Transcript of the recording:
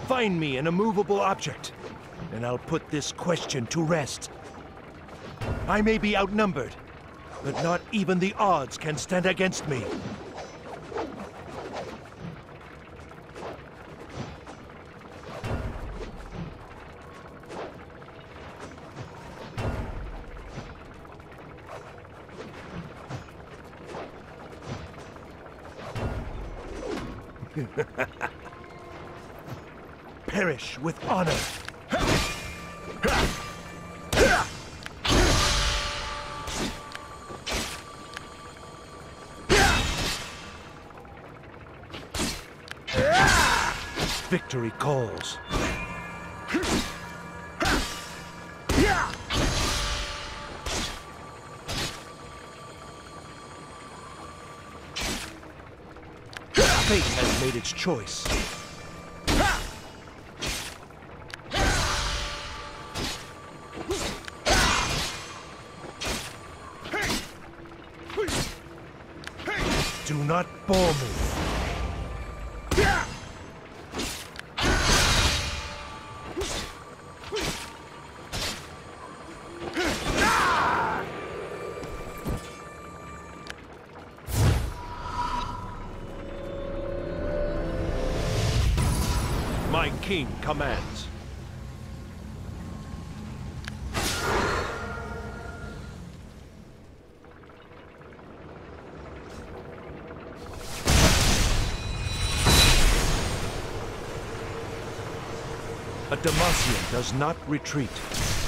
Find me an immovable object, and I'll put this question to rest. I may be outnumbered, but not even the odds can stand against me. Perish with honor. Victory calls. Fate has made its choice. Do not bore me. My king commands. A Demacian does not retreat.